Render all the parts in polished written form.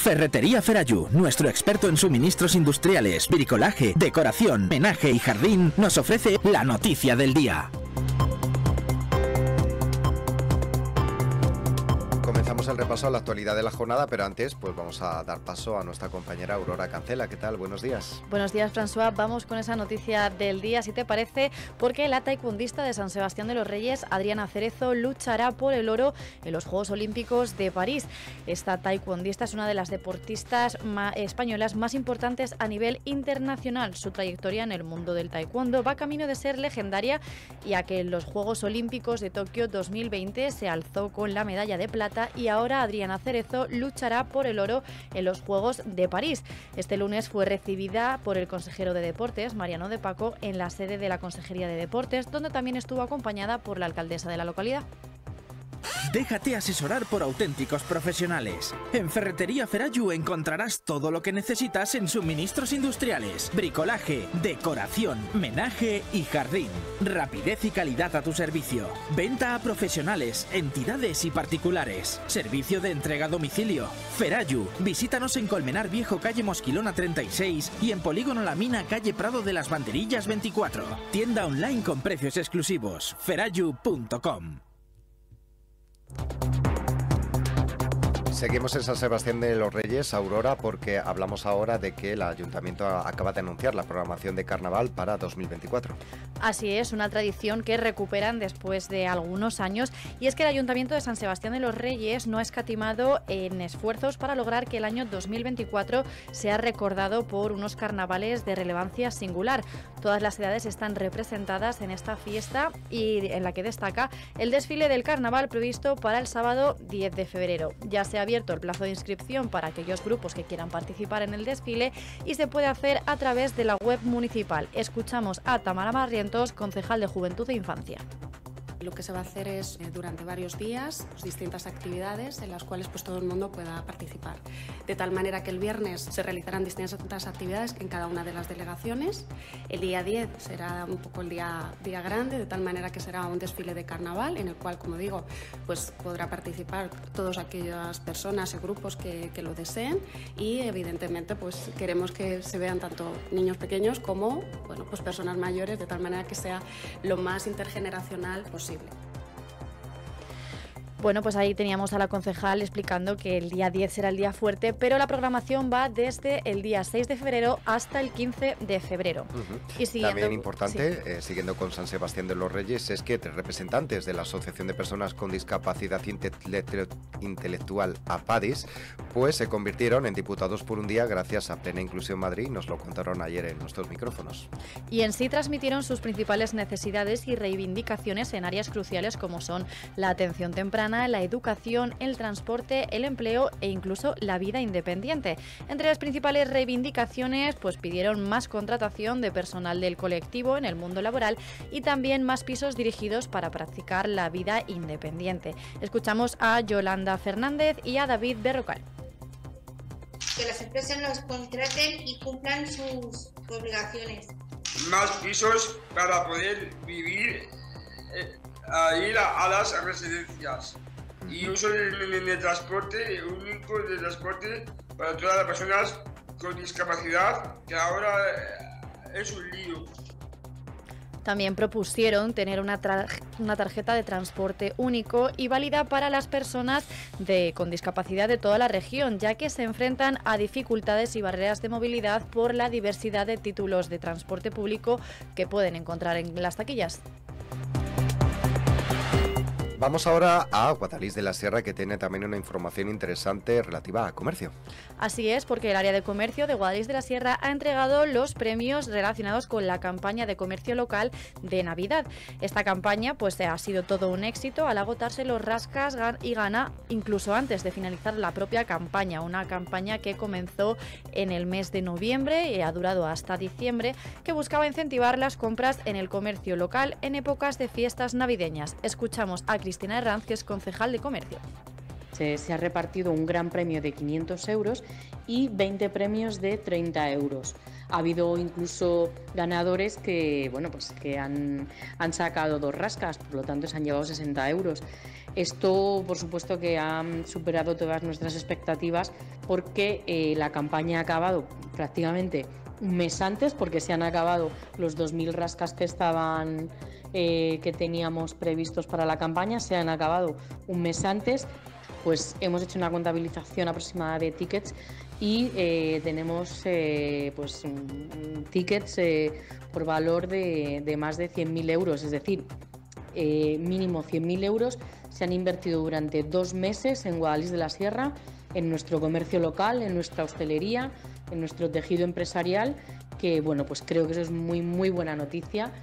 Ferretería Ferrayu, nuestro experto en suministros industriales, bricolaje, decoración, menaje y jardín, nos ofrece la noticia del día. Comenzamos el repaso a la actualidad de la jornada, pero antes pues vamos a dar paso a nuestra compañera Aurora Cancela. ¿Qué tal? Buenos días. Buenos días, François. Vamos con esa noticia del día, si te parece, porque la taekwondista de San Sebastián de los Reyes, Adriana Cerezo, luchará por el oro en los Juegos Olímpicos de París. Esta taekwondista es una de las deportistas españolas más importantes a nivel internacional. Su trayectoria en el mundo del taekwondo va camino de ser legendaria, ya que en los Juegos Olímpicos de Tokio 2020 se alzó con la medalla de plata y ahora Adriana Cerezo luchará por el oro en los Juegos de París. Este lunes fue recibida por el consejero de Deportes, Mariano de Paco, en la sede de la Consejería de Deportes, donde también estuvo acompañada por la alcaldesa de la localidad. Déjate asesorar por auténticos profesionales. En Ferretería Ferrayu encontrarás todo lo que necesitas en suministros industriales, bricolaje, decoración, menaje y jardín. Rapidez y calidad a tu servicio. Venta a profesionales, entidades y particulares. Servicio de entrega a domicilio. Ferrayu. Visítanos en Colmenar Viejo, calle Mosquilona 36 y en Polígono La Mina, calle Prado de las Banderillas 24. Tienda online con precios exclusivos. ferrayu.com. Seguimos en San Sebastián de los Reyes, Aurora, porque hablamos ahora de que el Ayuntamiento acaba de anunciar la programación de carnaval para 2024. Así es, una tradición que recuperan después de algunos años, y es que el Ayuntamiento de San Sebastián de los Reyes no ha escatimado en esfuerzos para lograr que el año 2024 sea recordado por unos carnavales de relevancia singular. Todas las edades están representadas en esta fiesta y en la que destaca el desfile del carnaval previsto para el sábado 10 de febrero. Ya se ha abierto el plazo de inscripción para aquellos grupos que quieran participar en el desfile y se puede hacer a través de la web municipal. Escuchamos a Tamara Barrientos, concejal de Juventud e Infancia. Lo que se va a hacer es, durante varios días, distintas actividades en las cuales pues, todo el mundo pueda participar. De tal manera que el viernes se realizarán distintas actividades en cada una de las delegaciones. El día 10 será un poco el día grande, de tal manera que será un desfile de carnaval en el cual, como digo, pues podrá participar todas aquellas personas y grupos que lo deseen, y evidentemente pues queremos que se vean tanto niños pequeños como bueno, pues personas mayores, de tal manera que sea lo más intergeneracional posible. Bueno, pues ahí teníamos a la concejal explicando que el día 10 será el día fuerte, pero la programación va desde el día 6 de febrero hasta el 15 de febrero. Y siguiendo, también importante, sí. Siguiendo con San Sebastián de los Reyes, es que 3 representantes de la Asociación de Personas con Discapacidad Intelectual APADIS pues se convirtieron en diputados por un día gracias a Plena Inclusión Madrid. Nos lo contaron ayer en nuestros micrófonos. Y en sí transmitieron sus principales necesidades y reivindicaciones en áreas cruciales como son la atención temprana, la educación, el transporte, el empleo e incluso la vida independiente. Entre las principales reivindicaciones, pues pidieron más contratación de personal del colectivo en el mundo laboral y también más pisos dirigidos para practicar la vida independiente. Escuchamos a Yolanda Fernández y a David Berrocal. Que las empresas los contraten y cumplan sus obligaciones. Más pisos para poder vivir a ir a las residencias y uso de transporte único de transporte para todas las personas con discapacidad, que ahora es un lío. También propusieron tener una tarjeta de transporte único y válida para las personas con discapacidad de toda la región, ya que se enfrentan a dificultades y barreras de movilidad por la diversidad de títulos de transporte público que pueden encontrar en las taquillas. Vamos ahora a Guadalís de la Sierra, que tiene también una información interesante relativa a comercio. Así es, porque el área de comercio de Guadalís de la Sierra ha entregado los premios relacionados con la campaña de comercio local de Navidad. Esta campaña pues ha sido todo un éxito al agotarse los rascas y gana incluso antes de finalizar la propia campaña. Una campaña que comenzó en el mes de noviembre y ha durado hasta diciembre, que buscaba incentivar las compras en el comercio local en épocas de fiestas navideñas. Escuchamos a Cristina Herranz, que es concejal de comercio. Se ha repartido un gran premio de 500 euros y 20 premios de 30 euros. Ha habido incluso ganadores que, bueno, pues que han sacado 2 rascas, por lo tanto se han llevado 60 euros. Esto, por supuesto, que ha superado todas nuestras expectativas porque la campaña ha acabado prácticamente un mes antes, porque se han acabado los 2.000 rascas que estaban que teníamos previstos para la campaña, se han acabado un mes antes. Pues hemos hecho una contabilización aproximada de tickets y tenemos pues tickets por valor de más de 100.000 euros, es decir, mínimo 100.000 euros se han invertido durante 2 meses en Guadalix de la Sierra, en nuestro comercio local, en nuestra hostelería, en nuestro tejido empresarial, que bueno, pues creo que eso es muy buena noticia.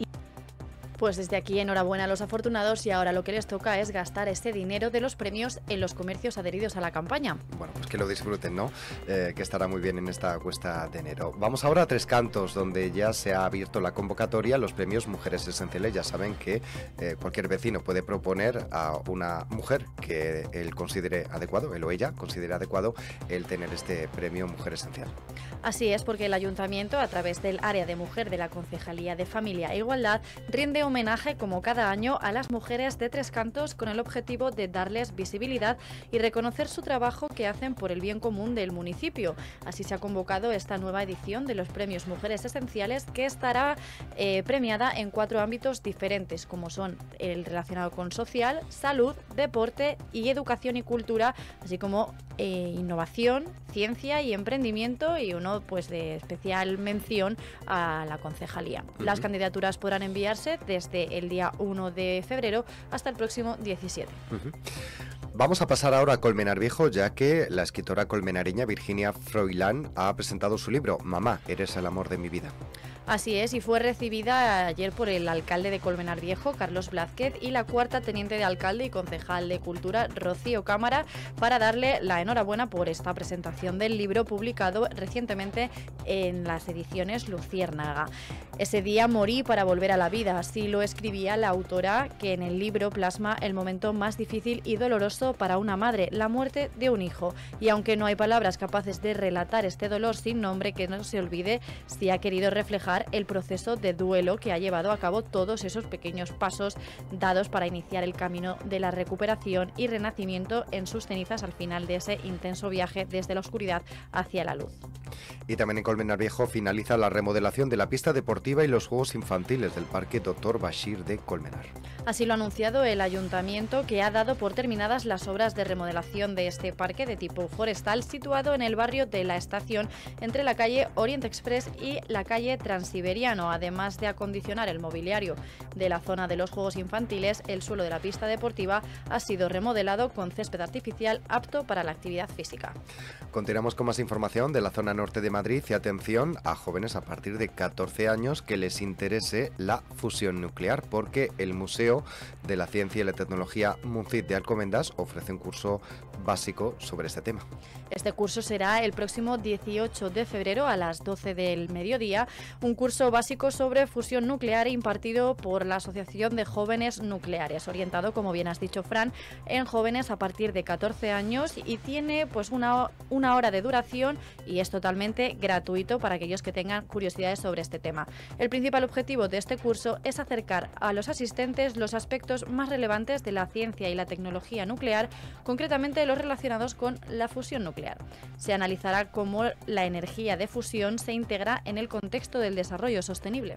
Pues desde aquí enhorabuena a los afortunados y ahora lo que les toca es gastar este dinero de los premios en los comercios adheridos a la campaña. Bueno, pues que lo disfruten, ¿no? Que estará muy bien en esta cuesta de enero. Vamos ahora a Tres Cantos, donde ya se ha abierto la convocatoria a los premios Mujeres Esenciales. Ya saben que cualquier vecino puede proponer a una mujer que él considere adecuado, él o ella considere adecuado el tener este premio Mujer Esencial. Así es, porque el Ayuntamiento, a través del área de mujer de la Concejalía de Familia e Igualdad, rinde homenaje como cada año a las mujeres de Tres Cantos con el objetivo de darles visibilidad y reconocer su trabajo que hacen por el bien común del municipio. Así se ha convocado esta nueva edición de los premios Mujeres Esenciales, que estará premiada en 4 ámbitos diferentes, como son el relacionado con social, salud, deporte y educación y cultura, así como innovación, ciencia y emprendimiento, y uno pues de especial mención a la concejalía. Las candidaturas podrán enviarse desde el día 1 de febrero hasta el próximo 17. Vamos a pasar ahora a Colmenar Viejo, ya que la escritora colmenareña Virginia Froilán ha presentado su libro Mamá, eres el amor de mi vida. Así es, y fue recibida ayer por el alcalde de Colmenar Viejo, Carlos Blázquez, y la 4ª teniente de alcalde y concejal de Cultura, Rocío Cámara, para darle la enhorabuena por esta presentación del libro publicado recientemente en las ediciones Luciérnaga. Ese día morí para volver a la vida, así lo escribía la autora, que en el libro plasma el momento más difícil y doloroso para una madre, la muerte de un hijo. Y aunque no hay palabras capaces de relatar este dolor sin nombre, que no se olvide, sí ha querido reflejar el proceso de duelo que ha llevado a cabo todos esos pequeños pasos dados para iniciar el camino de la recuperación y renacimiento en sus cenizas al final de ese intenso viaje desde la oscuridad hacia la luz. Y también en Colmenar Viejo finaliza la remodelación de la pista deportiva y los juegos infantiles del Parque Dr. Bashir de Colmenar. Así lo ha anunciado el Ayuntamiento, que ha dado por terminadas las obras de remodelación de este parque de tipo forestal situado en el barrio de La Estación, entre la calle Orient Express y la calle Transiberiano. Además de acondicionar el mobiliario de la zona de los juegos infantiles, el suelo de la pista deportiva ha sido remodelado con césped artificial apto para la actividad física. Continuamos con más información de la zona norte de Madrid y atención a jóvenes a partir de 14 años que les interese la fusión nuclear, porque el Museo de la Ciencia y la Tecnología MUNCIT de Alcobendas ofrece un curso básico sobre este tema. Este curso será el próximo 18 de febrero a las 12 del mediodía, un curso básico sobre fusión nuclear impartido por la Asociación de Jóvenes Nucleares, orientado, como bien has dicho, Fran, en jóvenes a partir de 14 años y tiene pues una hora de duración y es totalmente gratuito para aquellos que tengan curiosidades sobre este tema. El principal objetivo de este curso es acercar a los asistentes los aspectos más relevantes de la ciencia y la tecnología nuclear, concretamente los relacionados con la fusión nuclear. Se analizará cómo la energía de fusión se integra en el contexto del desarrollo sostenible.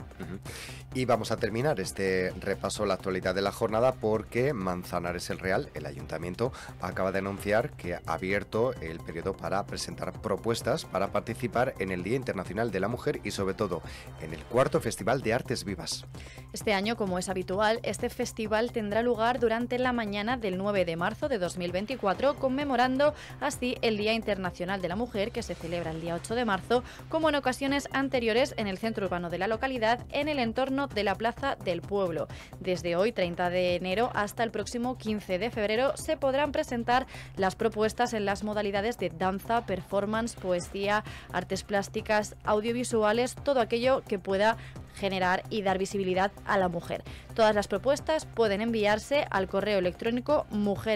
Y vamos a terminar este repaso a la actualidad de la jornada porque Manzanares el Real, el ayuntamiento, acaba de anunciar que ha abierto el periodo para presentar propuestas para participar en el Día Internacional de la Mujer y sobre todo en el 4º Festival de Artes Vivas. Este año, como es habitual, este festival tendrá lugar durante la mañana del 9 de marzo de 2024, conmemorando así el Día Internacional de la Mujer, que se celebra el día 8 de marzo, como en ocasiones anteriores en el centro urbano de la localidad, en el entorno de la Plaza del Pueblo. Desde hoy, 30 de enero, hasta el próximo 15 de febrero, se podrán presentar las propuestas en las modalidades de danza, performance, poesía, artes plásticas, audiovisuales, todo aquello que pueda generar y dar visibilidad a la mujer. Todas las propuestas pueden enviarse al correo electrónico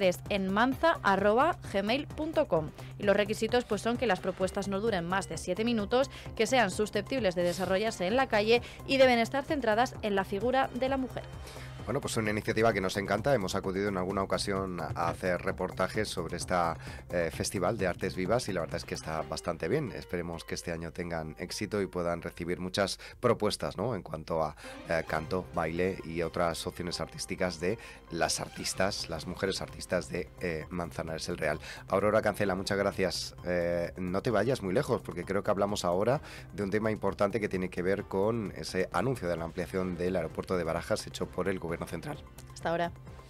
mujeresenmanza@gmail.com y los requisitos pues son que las propuestas no duren más de 7 minutos, que sean susceptibles de desarrollarse en la calle y deben estar centradas en la figura de la mujer. Bueno, pues una iniciativa que nos encanta. Hemos acudido en alguna ocasión a hacer reportajes sobre esta Festival de Artes Vivas y la verdad es que está bastante bien. Esperemos que este año tengan éxito y puedan recibir muchas propuestas, ¿no?, en cuanto a canto, baile y otras opciones artísticas de las artistas, las mujeres artistas de Manzanares el Real. Aurora Cancela, muchas gracias. No te vayas muy lejos porque creo que hablamos ahora de un tema importante que tiene que ver con ese anuncio de la ampliación del aeropuerto de Barajas hecho por el Gobierno Central. Hasta ahora.